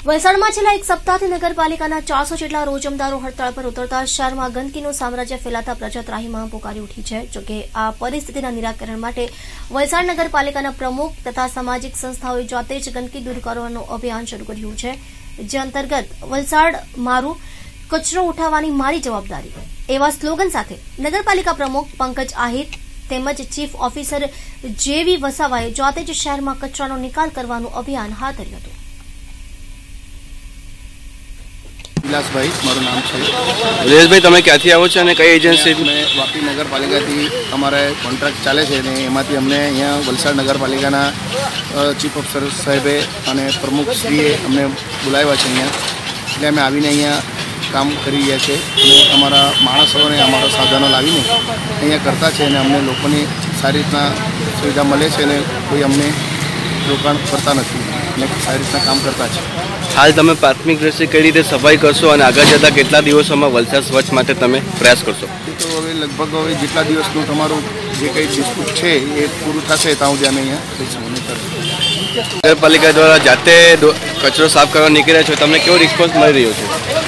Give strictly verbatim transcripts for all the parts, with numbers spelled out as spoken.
વલસાડમાં છેલ્લા એક સપ્તાહથી નગરપાલિકાના ચારસો જેટલા રોજમદારો હડતાળ પર ઉતરતા શહેરમાં ગંદકીનું સામ્રાજ્ય ફેલાતા પ્રજા ત્રાહિમામ પોકારી ઉઠી છે। જોકે આ પરિસ્થિતિના નિરાકરણ માટે વલસાડ નગરપાલિકાના પ્રમુખ તથા સામાજિક સંસ્થાઓએ જાતે જ ગંદકી દૂર કરવાનું અભિયાન શરૂ કર્યું છે, જે અંતર્ગત વલસાડ મારું, કચરો ઉઠાવવાની મારી જવાબદારી એવા સ્લોગન સાથે નગરપાલિકા પ્રમુખ પંકજ આહિર તેમજ ચીફ ઓફિસર જેવી વસાવાએ જાતે જ શહેરમાં કચરાનો નિકાલ કરવાનું અભિયાન હાથ ધર્યું હતું। विलास भाई मारू नाम है। विलास भाई तमे क्याथी आवो छो अने कई एजेंसी? मैं वापी नगरपालिका थी अमारे कॉन्ट्राक्ट चाले छे ने एमांथी अमने अहींया वलसाड नगरपालिकाना चीफ ऑफिसर साहेबे अने प्रमुख श्रीए अमने बोलाव्या छे अहींया, એટલે અમે આવીને અહીંયા કામ કરી રહ્યા છે અને અમારા માણસોને અમારા સાધનો લાવીને અહીંયા કરતા છે અને અમને લોકોની સારી રીતના સુવિધા મળે છે અને કોઈ અમને રોકાણ કરતા નથી અને સારી રીતના કામ કરતા છે। हाल तमे प्राथमिक दृष्टि कई रीते सफाई करशो और आगे जता केटला दिवसोमां वलसाड स्वच्छ माटे तमे प्रयास करशो? तो हवे लगभग हवे जेटला दिवसनुं तमारुं जे कई डिस्प्यूट छे ए पूरुं थशे ત્યાં સુધી અમે અહીંયા રહીશું। नगरपालिका द्वारा जाते कचरो साफ करवा निकळ्या छो, तमने केवो रिस्पोन्स मळी रह्यो छे?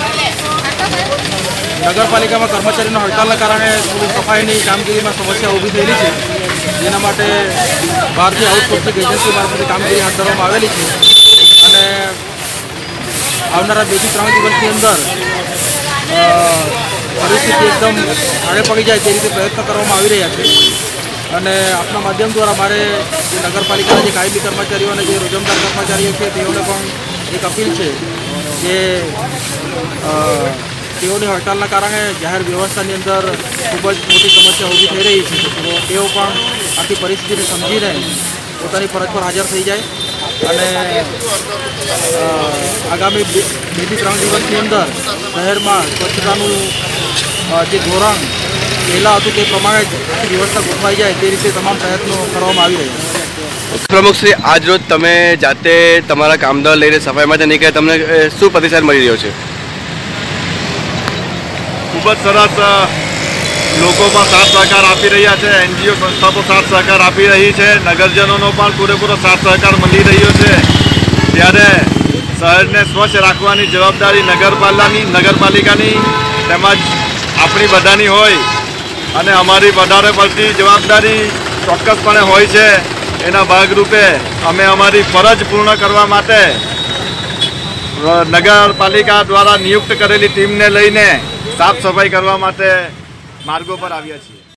नगरपालिकामां कर्मचारीनो हड़तालना कारणे थोड़ी सफाईनी कामगीरीमां समस्या ऊभी थયેली छे, जेना माटे बहारथी आउटसोर्सिंग एजन्सी मार्फते कामगीरी हाथ धरवामां आवेली छे અને આવનારા બે થી ત્રણ દિવસની અંદર પરિસ્થિતિ એકદમ આડે પડી જાય તે રીતે પ્રયત્ન કરવામાં આવી રહ્યા છે અને આપના માધ્યમ દ્વારા મારે જે નગરપાલિકાના જે કાયમી કર્મચારીઓ અને જે રોજમદાર કર્મચારીઓ છે તેઓને પણ એક અપીલ છે કે તેઓની હડતાલના કારણે જાહેર વ્યવસ્થાની અંદર ખૂબ જ મોટી સમસ્યા ઊભી થઈ રહી છે, તો તેઓ પણ આખી પરિસ્થિતિને સમજીને પોતાની ફરજ પર હાજર થઈ જાય અને આગામી બે થી ત્રણ દિવસની અંદર શહેરમાં સ્વચ્છતાનું જે ધોરણ પહેલાં હતું તે પ્રમાણે જ આખી વ્યવસ્થા ગોઠવાઈ જાય તે રીતે તમામ પ્રયત્નો કરવામાં આવી રહ્યા છે। પ્રમુખ શ્રી, આજ રોજ તમે જાતે તમારા કામદાર લઈને સફાઈ માટે નીકળ્યા, તમને શું પ્રતિસાદ મળી રહ્યો છે? ખૂબ જ સરસ લોકોમાં સાથ સહકાર આપી રહ્યા છે, એનજીઓ સંસ્થા તો સાથ સહકાર આપી રહી છે, નગરજનોનો પણ પૂરેપૂરો સાથ સહકાર મળી રહ્યો છે। ત્યારે શહેરને સ્વચ્છ રાખવાની જવાબદારી નગરપાલિકાની નગરપાલિકાની તેમજ આપણી બધાની હોય અને અમારી વધારે પડતી જવાબદારી ચોક્કસપણે હોય છે। એના ભાગરૂપે અમે અમારી ફરજ પૂર્ણ કરવા માટે નગરપાલિકા દ્વારા નિયુક્ત કરેલી ટીમને લઈને સાફ સફાઈ કરવા માટે માર્ગો પર આવ્યા છીએ।